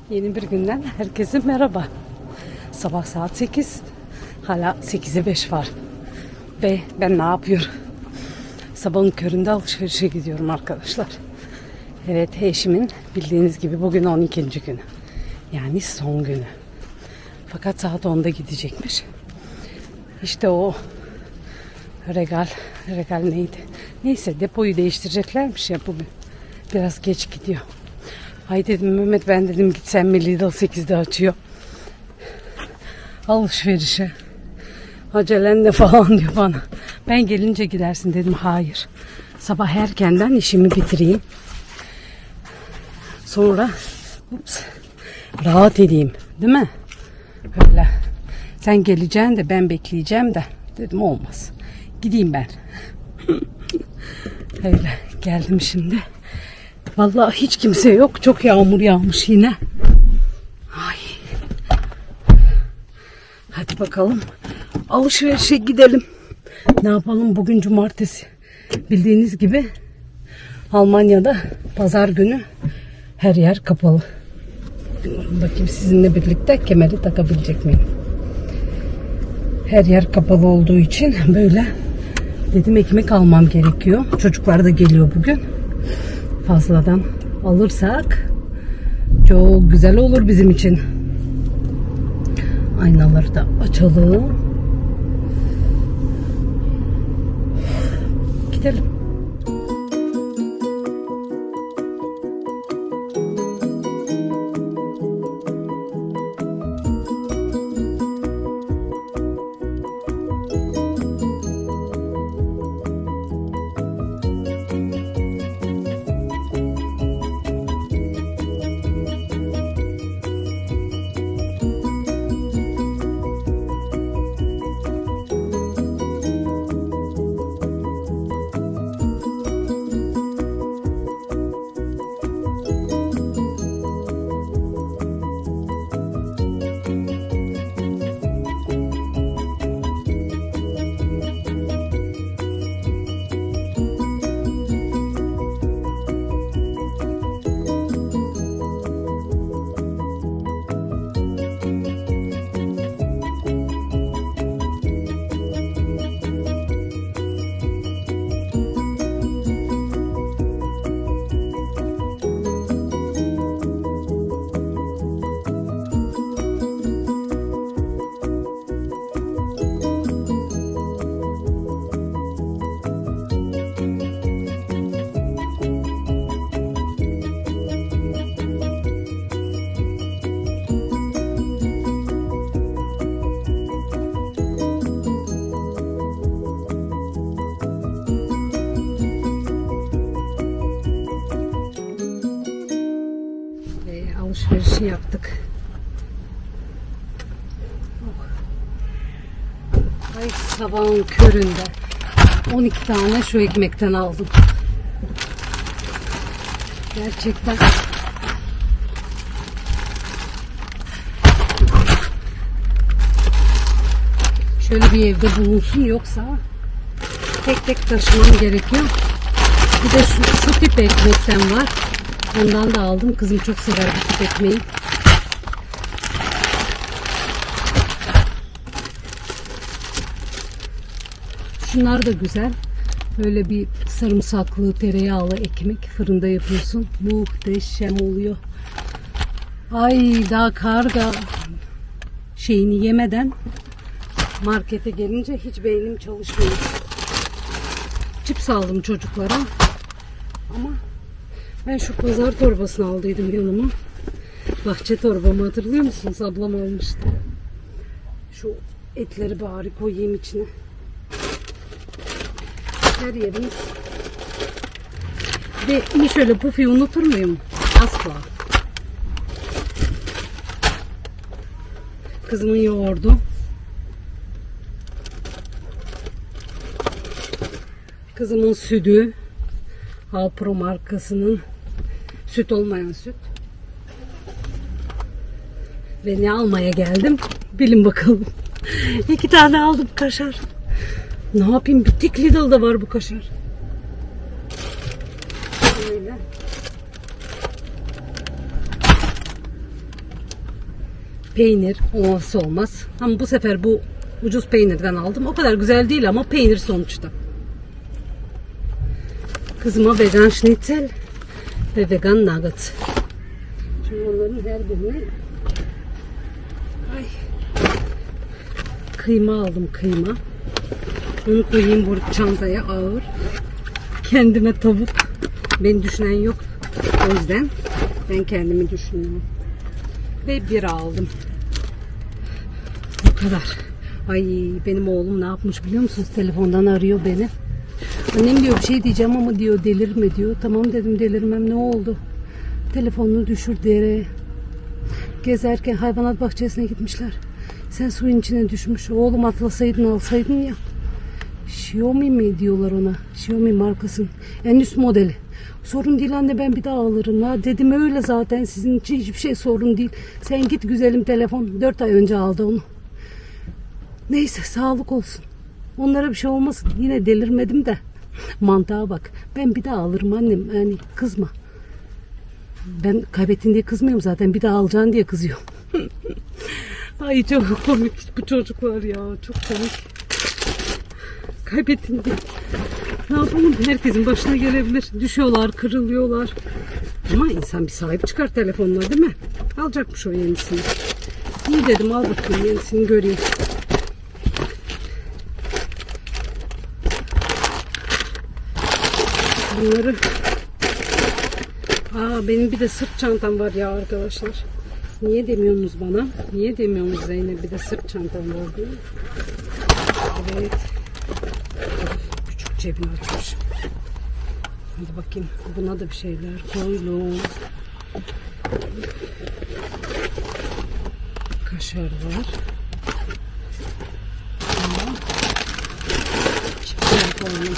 Yeni bir günden herkese merhaba. Sabah saat 8. Hala 8'e 5 var. Ve ben ne yapıyorum? Sabahın köründe alışverişe gidiyorum arkadaşlar. Evet, eşimin bildiğiniz gibi bugün 12. günü. Yani son günü. Fakat saat 10'da gidecekmiş. İşte o regal neydi? Neyse, depoyu değiştireceklermiş ya bugün. Biraz geç gidiyor. Ay dedim Mehmet, ben dedim gitsem mi, Lidl 8'de açıyor. Alışverişe. Acelen de falan diyor bana. Ben gelince gidersin dedim. Hayır. Sabah erkenden işimi bitireyim. Sonra rahat edeyim. Değil mi? Öyle. Sen geleceksin de ben bekleyeceğim de. Dedim olmaz. Gideyim ben. Öyle. Geldim şimdi. Vallahi hiç kimse yok. Çok yağmur yağmış yine. Ay. Hadi bakalım. Alışverişe gidelim. Ne yapalım? Bugün cumartesi. Bildiğiniz gibi Almanya'da pazar günü her yer kapalı. Bakayım sizinle birlikte kemeri takabilecek miyim? Her yer kapalı olduğu için böyle dedim ekmek almam gerekiyor. Çocuklar da geliyor bugün. Fazladan alırsak çok güzel olur bizim için. Aynaları da açalım. Gidelim. Alışverişi yaptık. Ay, sabahın köründe 12 tane şu ekmekten aldım. Gerçekten şöyle bir evde bulunsun, yoksa tek tek taşımam gerekiyor. Bir de şu tip ekmekten var. Ondan da aldım. Kızım çok sever bu tip ekmeği. Şunlar da güzel. Böyle bir sarımsaklı, tereyağlı ekmek fırında yapıyorsun. Muhteşem oluyor. Ay, daha karga şeyini yemeden markete gelince hiç beynim çalışmıyor. Cips aldım çocuklara. Ama ben şu pazar torbasını aldıydım yanıma. Bahçe torbamı hatırlıyor musunuz? Ablam almıştı. Şu etleri bari koyayım içine. Her yerimiz. Ve iyi, şöyle pufi unutur muyum? Asla. Kızımın yoğurdu. Kızımın sütü. Alpro markasının süt olmayan süt. Ve ne almaya geldim? Bilin bakalım. 2 tane aldım kaşar. Ne yapayım? Bir tek Lidl'da var bu kaşar. Böyle. peynir olmazsa olmaz. Ama bu sefer bu ucuz peynirden aldım. O kadar güzel değil ama peynir sonuçta. Kızıma vegan schnitzel ve vegan nugget. Şimdi onların her birini kıyma aldım, kıyma. Onu koyayım bu çantaya, ağır. Kendime tavuk. Beni düşünen yok. O yüzden ben kendimi düşünüyorum. Ve bira aldım. Bu kadar. Ay benim oğlum ne yapmış biliyor musunuz? Telefondan arıyor beni. Annem diyor bir şey diyeceğim ama diyor delirme diyor. Tamam dedim delirmem, ne oldu? Telefonunu düşür dereye. Gezerken hayvanat bahçesine gitmişler. Sen suyun içine düşmüş. Oğlum atlasaydın alsaydın ya. Xiaomi mi diyorlar ona? Xiaomi markasının en üst modeli. Sorun değil anne, ben bir daha alırım. Ha dedim öyle zaten, sizin için hiçbir şey sorun değil. Sen git güzelim, telefon 4 ay önce aldı onu. Neyse sağlık olsun. Onlara bir şey olmasın. Yine delirmedim de. Mantığa bak. Ben bir daha alırım annem. Yani kızma. Ben kaybettin diye kızmıyorum zaten. Bir daha alacaksın diye kızıyorum. Ay çok komik bu çocuklar ya. Çok komik. Kaybettin diye. Ne yapalım? Herkesin başına gelebilir. Düşüyorlar, kırılıyorlar. Ama insan bir sahip çıkar telefonuna değil mi? Alacakmış o yenisini. İyi dedim, al bakayım yenisini göreyim. Bunları... benim bir de sırt çantam var ya arkadaşlar. Niye demiyorsunuz bana? Niye demiyorsunuz Zeynep bir de sırt çantam var diye? Evet. Küçük cebini açmış. Hadi bakayım. Buna da bir şeyler koydum. Kaşar var. Çipsler koydum.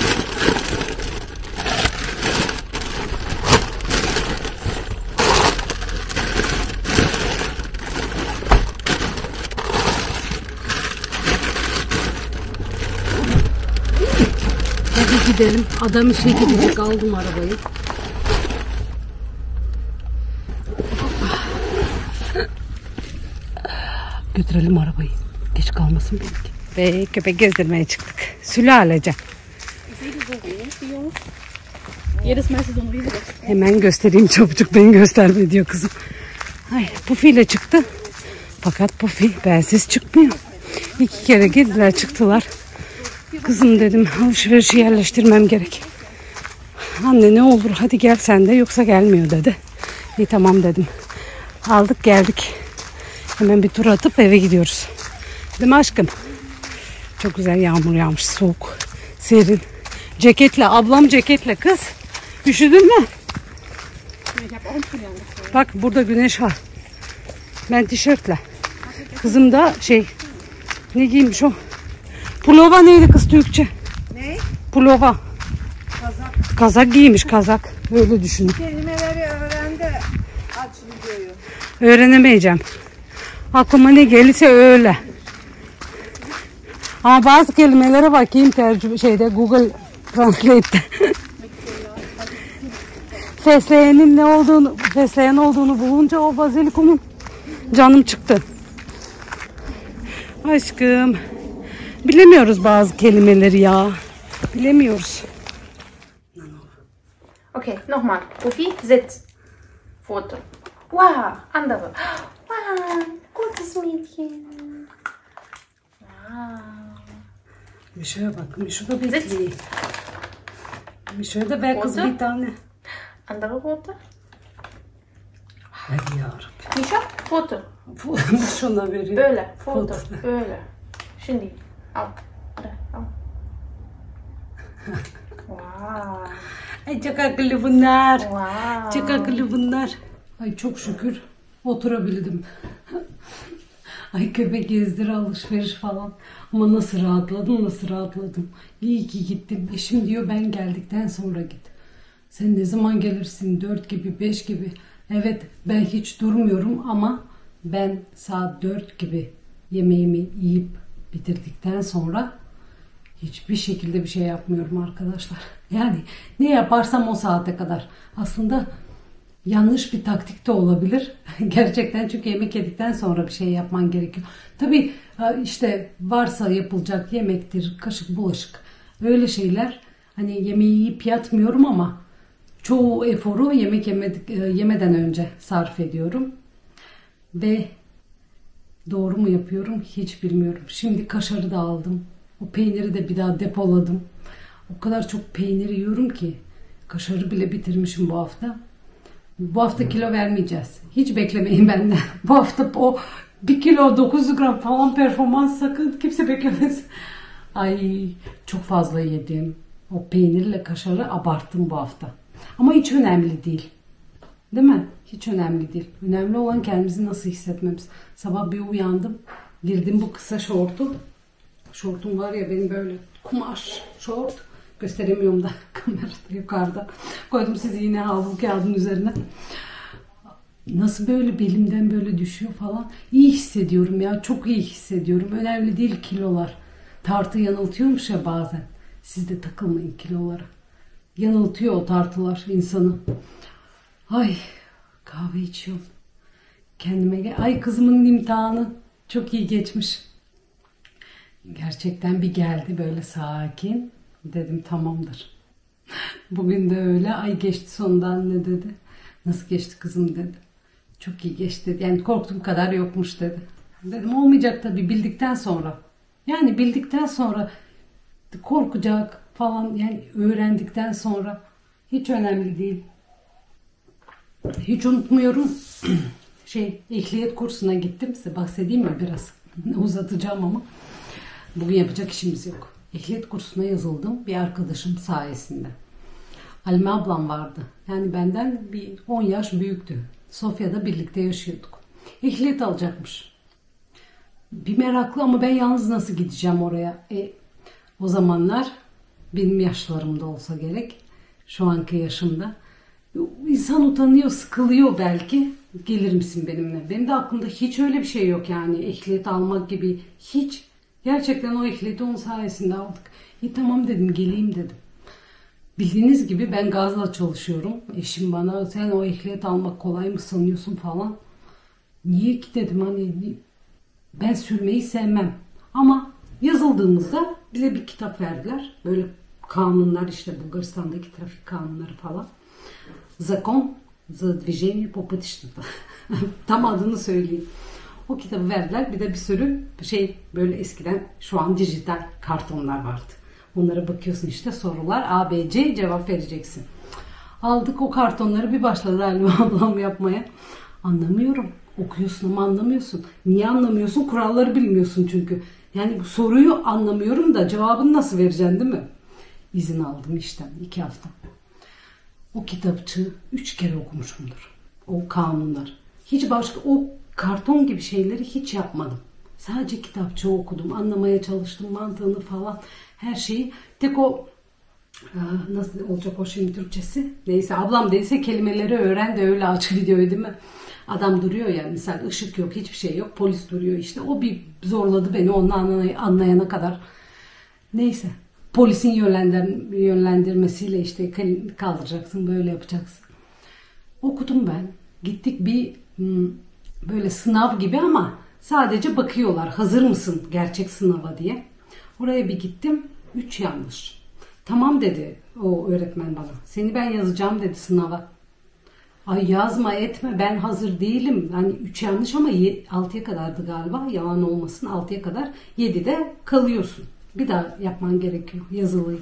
Gidelim. Adam işe gidecek. Aldım arabayı. Götürelim arabayı. Geç kalmasın belki. Ve köpek gezdirmeye çıktık. Sülalece. Hemen göstereyim çabucak. Beni gösterme diyor kızım. Ay, Pufi ile çıktı. Fakat Pufi bensiz çıkmıyor. 2 kere girdiler çıktılar. Kızım dedim alışverişi yerleştirmem gerek. Anne ne olur hadi gel sen de, yoksa gelmiyor dedi. İyi tamam dedim. Aldık geldik. Hemen bir tur atıp eve gidiyoruz. Değil mi aşkım? Çok güzel yağmur yağmış, soğuk, serin. Ceketle, ablam ceketle kız. Üşüdün mü? Bak burada güneş var. Ben tişörtle. Kızım da ne giymiş o? Pulova neydi kız Türkçe? Ne? Pulova. Kazak. Kazak giymiş, kazak. Öyle düşünün. Kelimeleri öğren de aç videoyu. Öğrenemeyeceğim. Aklıma ne gelirse öyle. Ama bazı kelimelere bakayım Google Translate'te. Fesleğen olduğunu bulunca o bazilikumun canım çıktı. Aşkım. Bilemiyoruz bazı kelimeleri ya. Bilemiyoruz. Okay, nochmal. Pufi, sitz. Foto. Wow, andere. Wow, gutes Mädchen. Wow. Mişo'ya bak. Mişo da bekliyor. Mişo'ya da ver kız bir tane. Andere Foto. Hadi yarabbim. Misha, foto. Mişo'na veriyor. Böyle, foto. Böyle. Şimdi. Al. Al. Wow. Ay çok akıllı bunlar. Wow. Çok akıllı bunlar. Ay çok şükür oturabildim. Ay köpek gezdiri, alışveriş falan. Ama nasıl rahatladım. İyi ki gittim. Eşim diyor ben geldikten sonra git. Sen ne zaman gelirsin? 4 gibi 5 gibi. Evet ben hiç durmuyorum ama ben saat 4 gibi yemeğimi yiyip bitirdikten sonra hiçbir şekilde bir şey yapmıyorum arkadaşlar. Yani ne yaparsam o saate kadar. Aslında yanlış bir taktik de olabilir. Gerçekten, çünkü yemek yedikten sonra bir şey yapman gerekiyor. Tabii işte varsa yapılacak yemektir, kaşık, bulaşık, öyle şeyler. Hani yemeği yiyip yatmıyorum ama çoğu eforu yemeden önce sarf ediyorum. Ve doğru mu yapıyorum hiç bilmiyorum. Şimdi kaşarı da aldım. O peyniri de bir daha depoladım. O kadar çok peynir yiyorum ki kaşarı bile bitirmişim bu hafta. Bu hafta kilo vermeyeceğiz. Hiç beklemeyin benden. Bu hafta o 1 kilo 900 gram falan performans sakın kimse beklemez. Ay çok fazla yedim. O peynirle kaşarı abarttım bu hafta. Ama hiç önemli değil. Değil mi? Hiç önemli değil. Önemli olan kendimizi nasıl hissetmemiz. Sabah bir uyandım. Girdim bu kısa şortu. Şortum var ya benim, böyle kumaş şort. Gösteremiyorum da kamerada yukarıda. Koydum sizi yine havlu kağıdın üzerine. Nasıl böyle belimden böyle düşüyor falan. İyi hissediyorum ya. Çok iyi hissediyorum. Önemli değil kilolar. Tartı yanıltıyormuş ya bazen. Siz de takılmayın kilolara. Yanıltıyor o tartılar insanı. Ay kahve içiyorum. Kendime gel. Ay kızımın imtihanı çok iyi geçmiş. Gerçekten bir geldi böyle sakin. Dedim tamamdır. Bugün de öyle. Ay geçti sonunda anne dedi. Nasıl geçti kızım dedi. Çok iyi geçti dedi. Yani korktuğum kadar yokmuş dedi. Dedim olmayacak tabii bildikten sonra. Yani bildikten sonra korkacak falan, yani öğrendikten sonra hiç önemli değil. Hiç unutmuyorum. Ehliyet kursuna gittim. Size bahsedeyim mi biraz? Uzatacağım ama. Bugün yapacak işimiz yok. Ehliyet kursuna yazıldım bir arkadaşım sayesinde. Halime ablam vardı. Yani benden bir 10 yaş büyüktü. Sofya'da birlikte yaşıyorduk. Ehliyet alacakmış. Bir meraklı ama ben yalnız nasıl gideceğim oraya? O zamanlar benim yaşlarımda olsa gerek. Şu anki yaşımda. İnsan utanıyor, sıkılıyor belki. Gelir misin benimle? Benim de aklımda hiç öyle bir şey yok yani. Ehliyet almak gibi hiç. Gerçekten o ehliyeti onun sayesinde aldık. Tamam dedim, geleyim dedim. Bildiğiniz gibi ben gazla çalışıyorum. Eşim bana sen o ehliyet almak kolay mı sanıyorsun falan. Niye ki dedim, hani ben sürmeyi sevmem. Ama yazıldığımızda bize bir kitap verdiler. Böyle kanunlar, işte Bulgaristan'daki trafik kanunları falan. Zakon za движение по пътищата. Tam adını söyleyeyim. O kitabı verdiler. Bir de bir sürü böyle eskiden, şu an dijital kartonlar vardı. Onlara bakıyorsun, işte sorular A, B, C, cevap vereceksin. Aldık o kartonları, bir başladı Halime ablam yapmaya. Anlamıyorum. Okuyorsun ama anlamıyorsun. Niye anlamıyorsun? Kuralları bilmiyorsun çünkü. Yani bu soruyu anlamıyorum da cevabını nasıl vereceksin, değil mi? İzin aldım işten 2 hafta. O kitapçığı 3 kere okumuşumdur. O kanunlar. Hiç başka o karton gibi şeyleri hiç yapmadım. Sadece kitapçığı okudum. Anlamaya çalıştım mantığını falan. Her şeyi. Tek o nasıl olacak o şimdi Türkçesi? Neyse, ablam değilse kelimeleri öğren de öyle aç videoyu, değil mi? Adam duruyor ya, misal ışık yok, hiçbir şey yok. Polis duruyor işte. O bir zorladı beni onu anlayana kadar. Neyse. Polisin yönlendirmesiyle işte kaldıracaksın, böyle yapacaksın. Okudum ben. Gittik bir böyle sınav gibi ama sadece bakıyorlar. Hazır mısın gerçek sınava diye. Oraya bir gittim. 3 yanlış. Tamam dedi o öğretmen bana. Seni ben yazacağım dedi sınava. Ay yazma etme, ben hazır değilim. Hani 3 yanlış ama 6'ya kadardı galiba. Yalan olmasın, 6'ya kadar. 7'de kalıyorsun. Bir daha yapman gerekiyor yazılıyı.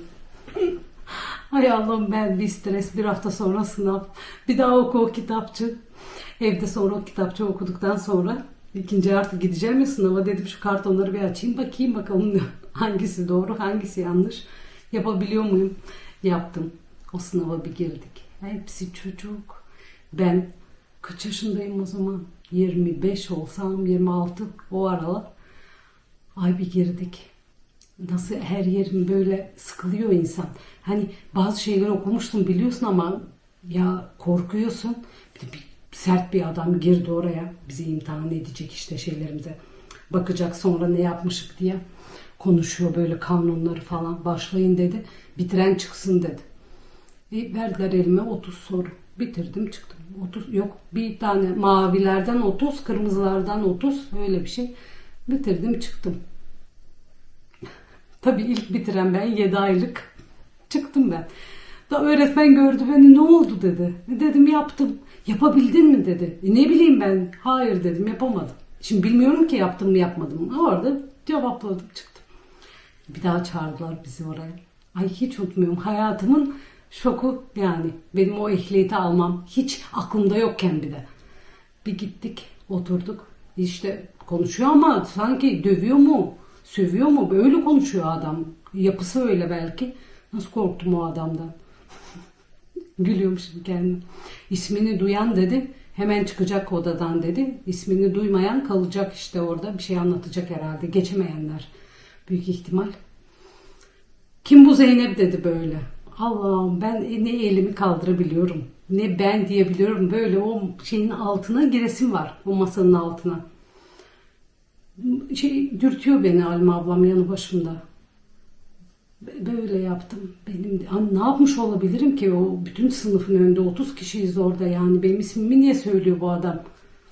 Ay Allah'ım, ben bir stres, bir hafta sonra sınav. Bir daha oku o kitapçı. Evde sonra o kitapçı okuduktan sonra ikinci artık gideceğim ya sınava, dedim şu kartonları bir açayım bakayım bakalım hangisi doğru hangisi yanlış, yapabiliyor muyum? Yaptım. O sınava bir girdik. Hepsi çocuk. Ben kaç yaşındayım o zaman? 25 olsam 26 o aralar. Ay bir girdik. Nasıl her yerim böyle sıkılıyor insan. Hani bazı şeyleri okumuşsun biliyorsun ama ya korkuyorsun. Bir de sert bir adam girdi oraya. Bizi imtihan edecek işte şeylerimize. Bakacak sonra ne yapmışık diye. Konuşuyor böyle kanunları falan. Başlayın dedi. Bitiren çıksın dedi. Verdiler elime 30 soru. Bitirdim çıktım. 30 yok, bir tane mavilerden 30, kırmızılardan 30, öyle bir şey. Bitirdim çıktım. Tabii ilk bitiren ben, 7 aylık çıktım ben. Da öğretmen gördü beni, ne oldu dedi. Dedim yaptım. Yapabildin mi dedi. Ne bileyim ben. Hayır dedim, yapamadım. Şimdi bilmiyorum ki yaptım mı yapmadım mı. Orada cevapladım çıktım. Bir daha çağırdılar bizi oraya. Ay hiç unutmuyorum. Hayatımın şoku yani. Benim o ehliyeti almam hiç aklımda yokken bir de. Bir gittik, oturduk. İşte konuşuyor ama sanki dövüyor mu, sövüyor mu? Böyle konuşuyor adam. Yapısı öyle belki. Nasıl korktum o adamdan. Gülüyormuşum kendim. İsmini duyan dedi, hemen çıkacak odadan dedi. İsmini duymayan kalacak işte orada. Bir şey anlatacak herhalde. Geçemeyenler. Büyük ihtimal. Kim bu Zeynep dedi böyle. Allah'ım, ben ne elimi kaldırabiliyorum, ne ben diyebiliyorum. Böyle o şeyin altına giresim var. O masanın altına. Dürtüyor beni Alma ablam yanı başımda. Böyle yaptım. Benim ne yapmış olabilirim ki, o bütün sınıfın önünde 30 kişiyiz orada yani. Benim ismimi niye söylüyor bu adam?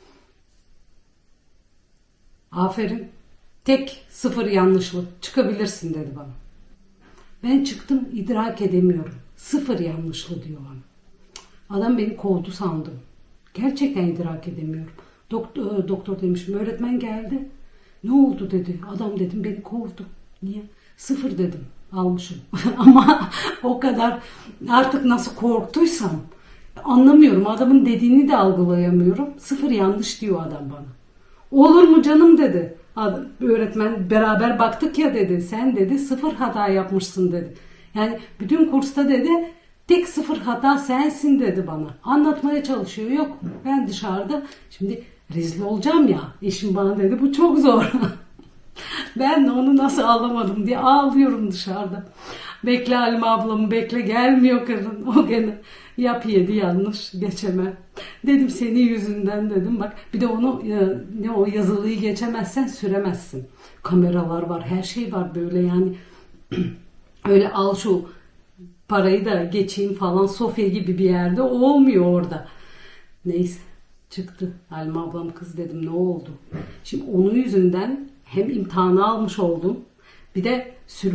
Aferin. Tek 0 yanlışlı. Çıkabilirsin dedi bana. Ben çıktım, idrak edemiyorum. 0 yanlışlı diyor bana. Adam beni kovdu sandım. Gerçekten idrak edemiyorum. Doktor demişim, öğretmen geldi. Ne oldu dedi. Adam dedim beni kovdu. Niye? 0 dedim. Almışım. Ama o kadar artık nasıl korktuysam anlamıyorum. Adamın dediğini de algılayamıyorum. 0 yanlış diyor adam bana. Olur mu canım dedi. Öğretmen beraber baktık ya dedi. Sen dedi 0 hata yapmışsın dedi. Yani bütün kursta dedi tek 0 hata sensin dedi bana. Anlatmaya çalışıyor. Yok, ben dışarıda şimdi rezil olacağım ya. Eşim bana dedi bu çok zor. Ben de onu nasıl ağlamadım diye ağlıyorum dışarıda. Bekle Halime ablamı bekle, gelmiyor kadın. O gene yap 7 yanlış, geçemem. Dedim senin yüzünden dedim, bak bir de onu ne o yazılıyı geçemezsen süremezsin. Kameralar var, her şey var böyle yani. Öyle al şu parayı da geçeyim falan, Sofya gibi bir yerde olmuyor orada. Neyse çıktı. Halime ablam kız dedim ne oldu? Şimdi onun yüzünden hem imtihanı almış oldum, bir de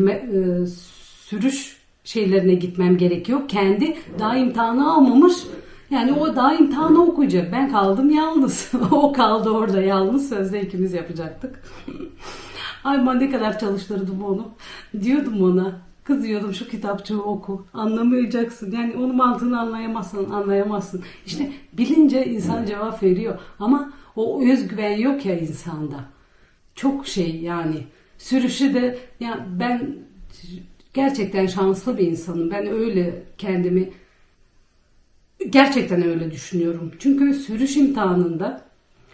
sürüş şeylerine gitmem gerekiyor. Kendi daha imtihanı almamış. Yani o daha imtihanı okuyacak. Ben kaldım yalnız. O kaldı orada yalnız. Sözde ikimiz yapacaktık. Ay ben ne kadar çalıştırdım onu. Diyordum ona. Kız diyordum şu kitapçığı oku. Anlamayacaksın. Yani onun mantığını anlayamazsın. İşte bilince insan cevap veriyor. Ama o özgüven yok ya insanda. Çok şey yani. Sürüşü de yani ben gerçekten şanslı bir insanım. Ben öyle kendimi gerçekten öyle düşünüyorum. Çünkü sürüş imtihanında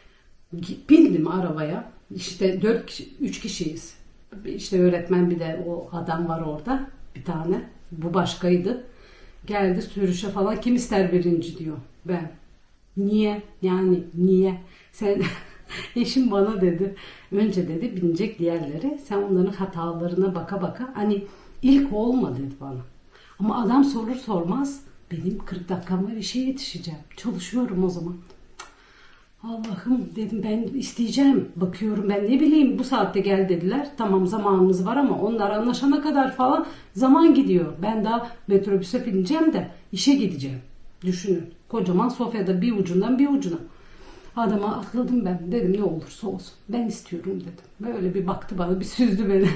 bindim arabaya. İşte 3 kişiyiz. İşte öğretmen bir de o adam var orada. Bir tane. Bu başkaydı. Geldi sürüşe falan. Kim ister birinci diyor. Ben. Niye? Yani niye? Sen eşim bana dedi. Önce dedi binecek diğerleri. Sen onların hatalarına baka baka. Hani ilk olma dedi bana. Ama adam sorur sormaz benim 40 dakikam var, işe yetişeceğim. Çalışıyorum o zaman. Allah'ım dedim, ben isteyeceğim. Bakıyorum ben ne bileyim, bu saatte gel dediler. Tamam zamanımız var ama onlar anlaşana kadar falan zaman gidiyor. Ben daha metrobüse bineceğim de işe gideceğim. Düşünün. Kocaman Sofya'da bir ucundan bir ucuna. Adama atladım ben. Dedim ne olursa olsun. Ben istiyorum dedim. Böyle bir baktı bana, bir süzdü beni.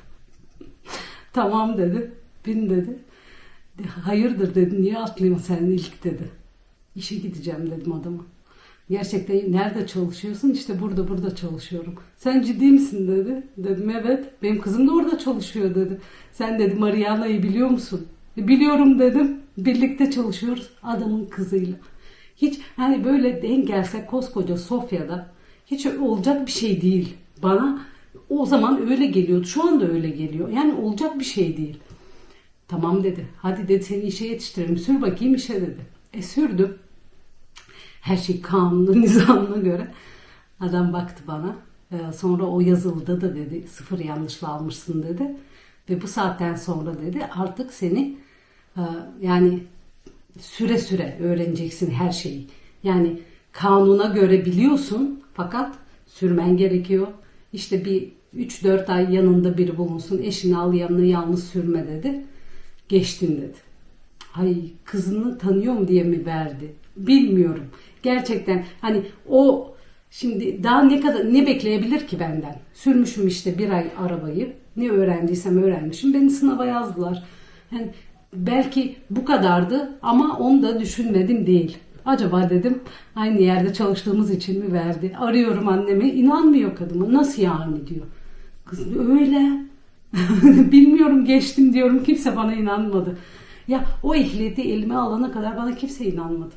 Tamam dedi. Bin dedi. Hayırdır dedim. Niye atlayayım sen ilk dedi. İşe gideceğim dedim adama. Gerçekten nerede çalışıyorsun? İşte burada çalışıyorum. Sen ciddi misin dedi. Dedim evet. Benim kızım da orada çalışıyor dedi. Sen dedi Mariana'yı biliyor musun? Biliyorum dedim. Birlikte çalışıyoruz adamın kızıyla. Hiç hani böyle denk gelsek koskoca Sofya'da hiç olacak bir şey değil. Bana o zaman öyle geliyordu. Şu anda öyle geliyor. Yani olacak bir şey değil. Tamam dedi. Hadi dedi seni işe yetiştirelim. Sür bakayım işe dedi. Sürdüm. Her şey kanunlu, nizamına göre. Adam baktı bana. Sonra o yazılıda da dedi 0 yanlışla almışsın dedi. Ve bu saatten sonra dedi artık seni yani süre süre öğreneceksin her şeyi. Yani kanuna göre biliyorsun fakat sürmen gerekiyor. İşte bir 3-4 ay yanında biri bulunsun. Eşini al yanına, yalnız sürme dedi. Geçtin dedi. Ay, kızını tanıyorum diye mi verdi? Bilmiyorum. Gerçekten hani o şimdi daha ne bekleyebilir ki benden? Sürmüşüm işte 1 ay arabayı. Ne öğrendiysem öğrenmişim. Beni sınava yazdılar. Yani belki bu kadardı ama onu da düşünmedim değil. Acaba dedim aynı yerde çalıştığımız için mi verdi? Arıyorum annemi, inanmıyor kadın. Nasıl yani diyor. Kız öyle. Bilmiyorum, geçtim diyorum, kimse bana inanmadı. Ya o ehliyeti elime alana kadar bana kimse inanmadı.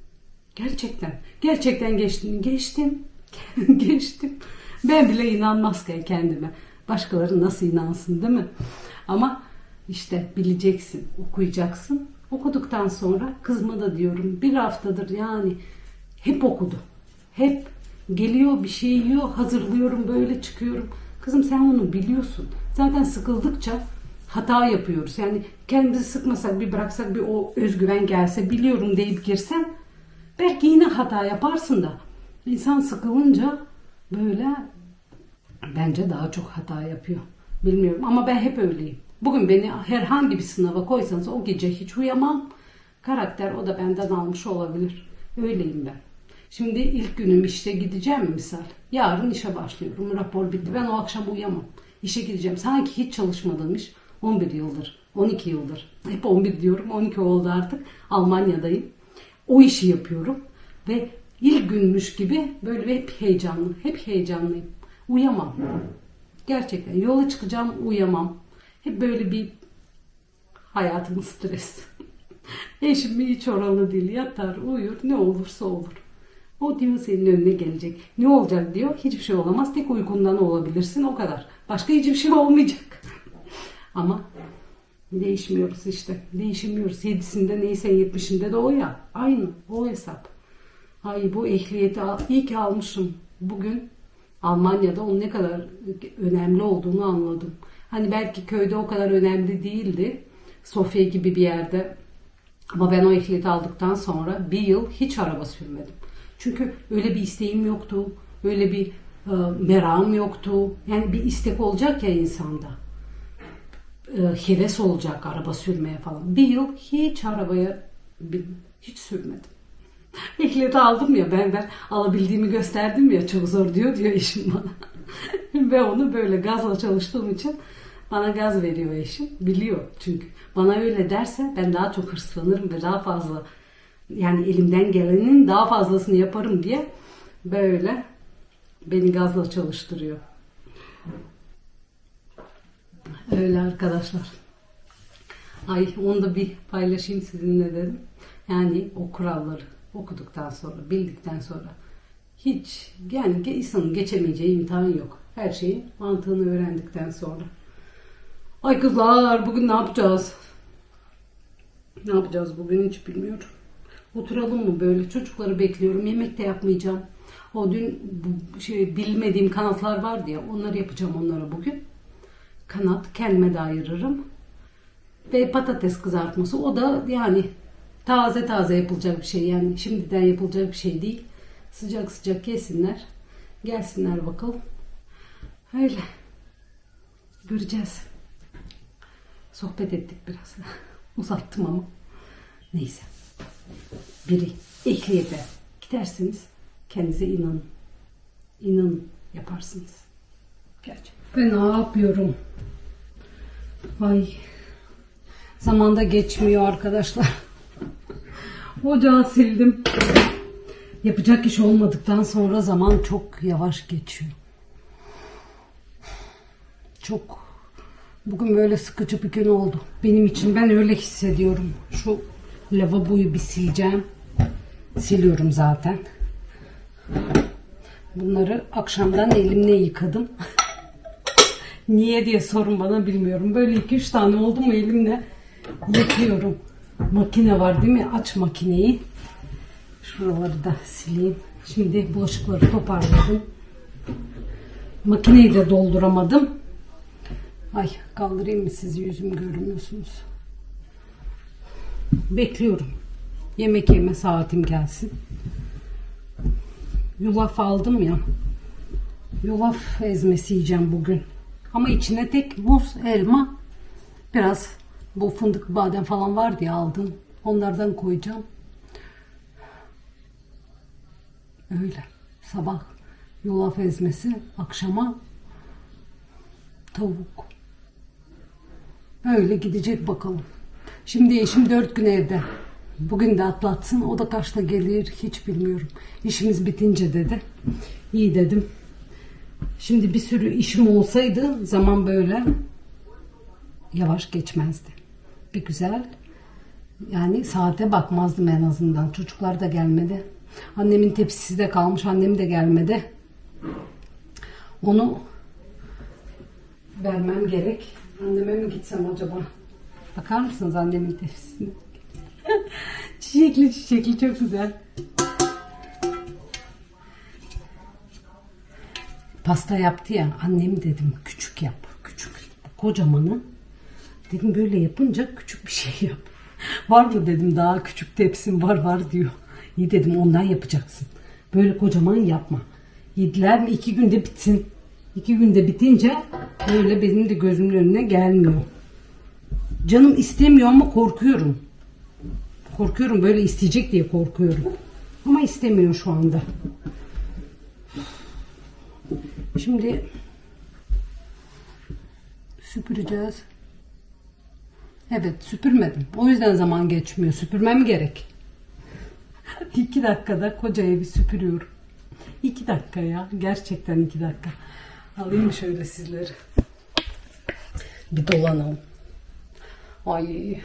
Gerçekten geçtim. Geçtim. Ben bile inanmazken kendime. Başkaları nasıl inansın, değil mi? Ama işte bileceksin, okuyacaksın. Okuduktan sonra kızıma da diyorum 1 haftadır yani hep okudu. Hep geliyor bir şey yiyor, hazırlıyorum, böyle çıkıyorum. Kızım sen onu biliyorsun. Zaten sıkıldıkça hata yapıyoruz. Yani kendimizi sıkmasak, bir bıraksak, bir o özgüven gelse, biliyorum deyip girsen belki yine hata yaparsın da. İnsan sıkılınca böyle bence daha çok hata yapıyor. Bilmiyorum ama ben hep öyleyim. Bugün beni herhangi bir sınava koysanız o gece hiç uyamam. Karakter o da benden almış olabilir. Öyleyim ben. Şimdi ilk günüm işte, gideceğim misal. Yarın işe başlıyorum. Rapor bitti. Ben o akşam uyamam. İşe gideceğim. Sanki hiç çalışmadığım iş. 11 yıldır, 12 yıldır. Hep 11 diyorum. 12 oldu artık. Almanya'dayım. O işi yapıyorum. Ve ilk günmüş gibi böyle hep heyecanlı. Hep heyecanlıyım. Uyamam. Gerçekten. Yola çıkacağım, uyamam. Hep böyle bir hayatım stres. Eşim hiç oralı değil. Yatar, uyur. Ne olursa olur. O diyor senin önüne gelecek. Ne olacak diyor. Hiçbir şey olamaz. Tek uykundan olabilirsin. O kadar. Başka hiçbir şey olmayacak. Ama değişmiyoruz işte. Değişmiyoruz. 7'sinde neyse 70'inde de o ya. Aynı. O hesap. Ay bu ehliyeti iyi ki almışım. Bugün Almanya'da onun ne kadar önemli olduğunu anladım. Hani belki köyde o kadar önemli değildi. Sofya gibi bir yerde. Ama ben o ehliyeti aldıktan sonra 1 yıl hiç araba sürmedim. Çünkü öyle bir isteğim yoktu. Öyle bir merakım yoktu. Yani bir istek olacak ya insanda. Heves olacak araba sürmeye falan. 1 yıl hiç arabaya hiç sürmedim. Ehliyeti aldım ya, ben alabildiğimi gösterdim ya, çok zor diyor eşim bana. Ve onu böyle gazla çalıştığım için bana gaz veriyor eşim. Biliyor çünkü. Bana öyle derse ben daha çok hırslanırım ve daha fazla, yani elimden gelenin daha fazlasını yaparım diye böyle beni gazla çalıştırıyor. Öyle arkadaşlar. Ay onu da bir paylaşayım sizinle dedim. Yani o kuralları okuduktan sonra, bildikten sonra hiç yani insanın geçemeyeceği imtihan yok. Her şeyin mantığını öğrendikten sonra. Ay kızlar bugün ne yapacağız? Ne yapacağız bugün hiç bilmiyorum. Oturalım mı böyle? Çocukları bekliyorum. Yemek de yapmayacağım. O dün bilmediğim kanatlar vardı ya, onları yapacağım onlara bugün. Kanat kendime de ayırırım. Ve patates kızartması. O da yani taze yapılacak bir şey. Yani şimdiden yapılacak bir şey değil. Sıcak sıcak yesinler. Gelsinler bakalım. Öyle. Göreceğiz. Sohbet ettik biraz. Uzattım ama. Neyse. Biri ehliyete gidersiniz. Kendinize inanın. İnanın yaparsınız. Gerçekten. Ben ne yapıyorum? Ay. Zamanda geçmiyor arkadaşlar. Ocağı sildim. Yapacak iş olmadıktan sonra zaman çok yavaş geçiyor. Çok. Bugün böyle sıkıcı bir gün oldu. Benim için ben öyle hissediyorum. Şu lavaboyu bir sileceğim. Siliyorum zaten. Bunları akşamdan elimle yıkadım. Niye diye sorun bana, bilmiyorum. Böyle 2-3 tane oldu mu elimle yıkıyorum. Makine var değil mi? Aç makineyi. Şuraları da sileyim. Şimdi bulaşıkları toparladım. Makineyi de dolduramadım. Ay kaldırayım mı sizi? Yüzümü görmüyorsunuz. Bekliyorum. Yemek yeme saatim gelsin. Yulaf aldım ya. Yulaf ezmesi yiyeceğim bugün. Ama içine tek muz, elma, biraz bu fındık, badem falan var diye aldım. Onlardan koyacağım. Öyle. Sabah yulaf ezmesi, akşama tavuk. Öyle gidecek bakalım. Şimdi eşim 4 gün evde. Bugün de atlatsın. O da kaçta gelir hiç bilmiyorum. İşimiz bitince dedi. İyi dedim. Şimdi bir sürü işim olsaydı zaman böyle yavaş geçmezdi. Bir güzel, yani saate bakmazdım en azından. Çocuklar da gelmedi. Annemin tepsisi de kalmış. Annem de gelmedi. Onu vermem gerek. Anneme mi gitsem acaba? Bakar mısınız annemin tepsisine? Çiçekli çiçekli, çok güzel. Pasta yaptı ya, annem dedim küçük yap, küçük. Kocamanı dedim böyle yapınca küçük bir şey yap. Var mı dedim, daha küçük tepsim var diyor. İyi dedim, ondan yapacaksın. Böyle kocaman yapma. Yediler mi 2 günde bitsin. 2 günde bitince böyle benim de gözümün önüne gelmiyor. Canım istemiyor ama korkuyorum. Korkuyorum, böyle isteyecek diye korkuyorum. Ama istemiyor şu anda. Şimdi süpüreceğiz. Evet, süpürmedim. O yüzden zaman geçmiyor. Süpürmem gerek. 2 dakikada koca evi süpürüyorum. 2 dakika ya. Gerçekten 2 dakika. Alayım şöyle sizleri. Bir dolanalım. Ay.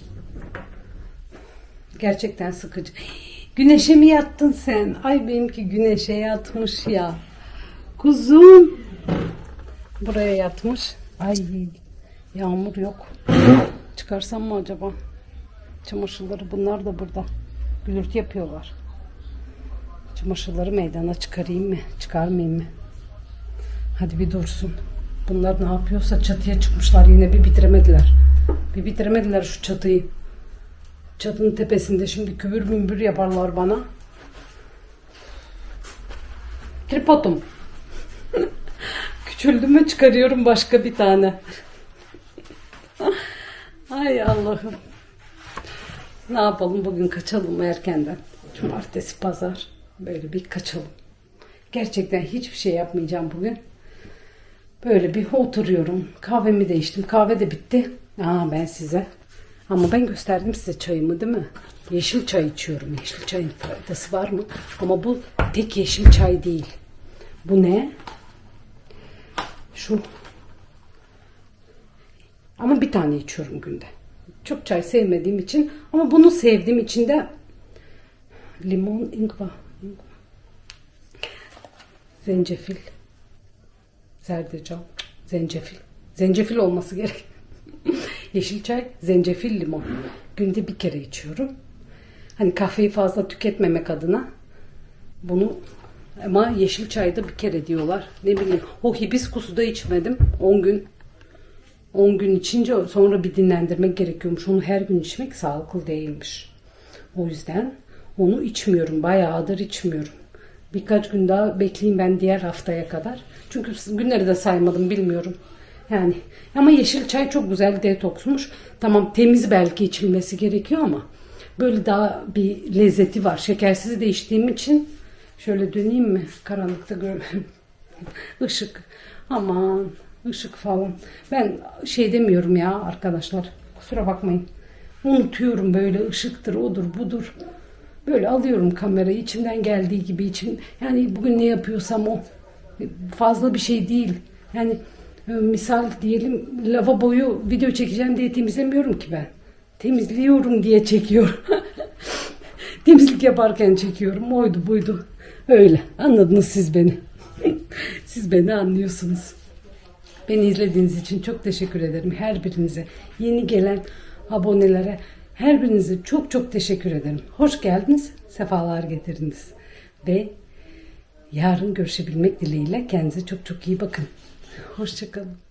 Gerçekten sıkıcı. Güneşe mi yattın sen? Ay benimki güneşe yatmış ya. Kuzum. Buraya yatmış. Ay yağmur yok. Çıkarsam mı acaba? Çamaşırları, bunlar da burada. Gürültü yapıyorlar. Çamaşırları meydana çıkarayım mı? Çıkarmayayım mı? Hadi bir dursun. Bunlar ne yapıyorsa çatıya çıkmışlar. Yine bir bitiremediler. Bir bitiremediler şu çatıyı. Çatının tepesinde şimdi kübür mümbür yaparlar bana. Tripodum. Küçüldü mü çıkarıyorum başka bir tane. Ay Allah'ım. Ne yapalım, bugün kaçalım erkenden. Cumartesi, pazar. Böyle bir kaçalım. Gerçekten hiçbir şey yapmayacağım bugün. Böyle bir oturuyorum. Kahvemi de içtim. Kahve de bitti. Ben size. Ama ben gösterdim size çayımı, değil mi? Yeşil çay içiyorum. Yeşil çayın faydası var mı? Ama bu tek yeşil çay değil. Bu ne? Şu. Ama bir tane içiyorum günde. Çok çay sevmediğim için. Ama bunu sevdiğim için de limon, ingva, zencefil, zerdeçal, zencefil. Zencefil olması gerek. Yeşil çay, zencefil, limon. Günde bir kere içiyorum. Hani kahveyi fazla tüketmemek adına bunu, ama yeşil çayda bir kere diyorlar. Ne bileyim, o hibiskusu da içmedim 10 gün. 10 gün içince sonra bir dinlendirmek gerekiyormuş. Onu her gün içmek sağlıklı değilmiş. O yüzden onu içmiyorum. Bayağıdır içmiyorum. Birkaç gün daha bekleyeyim ben diğer haftaya kadar. Çünkü günleri de saymadım, bilmiyorum. Yani ama yeşil çay çok güzel detoksmuş. Tamam, temiz belki içilmesi gerekiyor ama böyle daha bir lezzeti var. Şekersiz de içtiğim için şöyle döneyim mi? Karanlıkta görmüyorum. Işık. Aman ışık falan. Ben şey demiyorum ya arkadaşlar. Kusura bakmayın. Unutuyorum, böyle ışıktır, odur, budur. Böyle alıyorum kamerayı, içimden geldiği gibi içim. Yani bugün ne yapıyorsam o. Fazla bir şey değil. Yani misal diyelim, lavaboyu video çekeceğim diye temizlemiyorum ki ben. Temizliyorum diye çekiyorum. Temizlik yaparken çekiyorum. Oydu buydu. Öyle. Anladınız siz beni. Siz beni anlıyorsunuz. Beni izlediğiniz için çok teşekkür ederim. Her birinize, yeni gelen abonelere, her birinize çok çok teşekkür ederim. Hoş geldiniz, sefalar getirdiniz. Ve yarın görüşebilmek dileğiyle kendinize çok çok iyi bakın. Hoşça kalın.